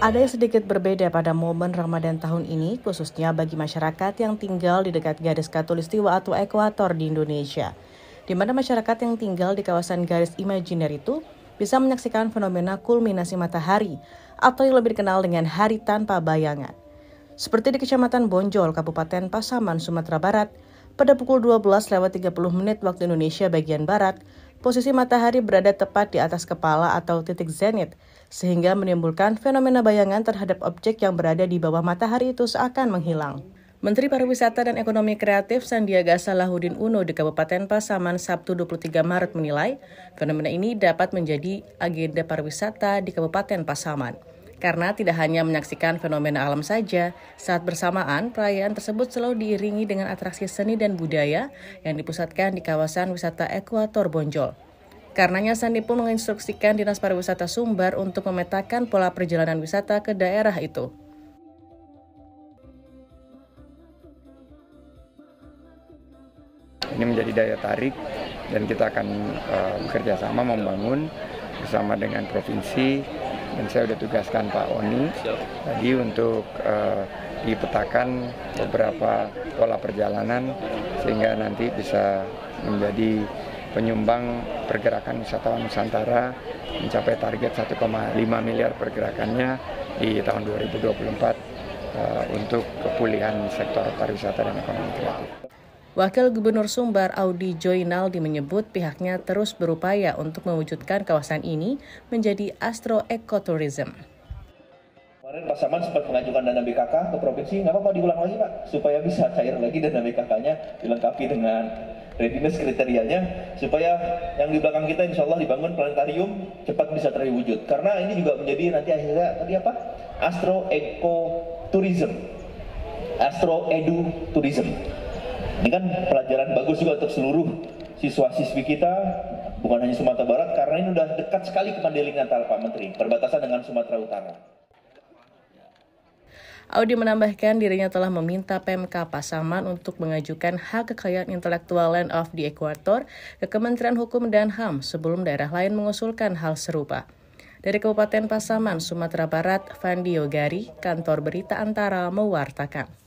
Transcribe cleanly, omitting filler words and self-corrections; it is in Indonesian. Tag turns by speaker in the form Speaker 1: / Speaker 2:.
Speaker 1: Ada yang sedikit berbeda pada momen Ramadan tahun ini, khususnya bagi masyarakat yang tinggal di dekat garis khatulistiwa atau ekuator di Indonesia, di mana masyarakat yang tinggal di kawasan garis imajiner itu bisa menyaksikan fenomena kulminasi matahari atau yang lebih dikenal dengan hari tanpa bayangan. Seperti di Kecamatan Bonjol, Kabupaten Pasaman, Sumatera Barat, pada pukul 12:30 waktu Indonesia bagian Barat, posisi matahari berada tepat di atas kepala atau titik zenit, sehingga menimbulkan fenomena bayangan terhadap objek yang berada di bawah matahari itu seakan menghilang. Menteri Pariwisata dan Ekonomi Kreatif Sandiaga Salahuddin Uno di Kabupaten Pasaman Sabtu 23 Maret menilai, fenomena ini dapat menjadi agenda pariwisata di Kabupaten Pasaman. Karena tidak hanya menyaksikan fenomena alam saja, saat bersamaan perayaan tersebut selalu diiringi dengan atraksi seni dan budaya yang dipusatkan di kawasan wisata Ekuator Bonjol. Karenanya Sandi pun menginstruksikan Dinas Pariwisata Sumbar untuk memetakan pola perjalanan wisata ke daerah itu.
Speaker 2: Ini menjadi daya tarik dan kita akan bekerja sama membangun bersama dengan provinsi. Dan saya sudah tugaskan Pak Oni tadi untuk dipetakan beberapa pola perjalanan sehingga nanti bisa menjadi penyumbang pergerakan wisatawan Nusantara mencapai target 1,5 miliar pergerakannya di tahun 2024 untuk kepulihan sektor pariwisata dan ekonomi kreatif.
Speaker 1: Wakil Gubernur Sumbar Audi Joinaldi menyebut pihaknya terus berupaya untuk mewujudkan kawasan ini menjadi astro-ekotourism.
Speaker 3: Kemarin Pasaman sempat mengajukan dana BKK ke provinsi, nggak apa-apa diulang lagi Pak, supaya bisa cair lagi dana BKK-nya, dilengkapi dengan readiness kriterianya, supaya yang di belakang kita insya Allah dibangun planetarium cepat bisa terwujud. Karena ini juga menjadi nanti akhirnya tadi apa? Astro-ekotourism, astro-edu-tourism. Ini kan pelajaran bagus juga untuk seluruh siswa-siswi kita, bukan hanya Sumatera Barat, karena ini udah dekat sekali ke Mandailing Natal Pak Menteri, perbatasan dengan Sumatera Utara.
Speaker 1: Audi menambahkan dirinya telah meminta Pemka Pasaman untuk mengajukan hak kekayaan intelektual Land of the Equator ke Kementerian Hukum dan HAM sebelum daerah lain mengusulkan hal serupa. Dari Kabupaten Pasaman, Sumatera Barat, Fandi Yogari, Kantor Berita Antara mewartakan.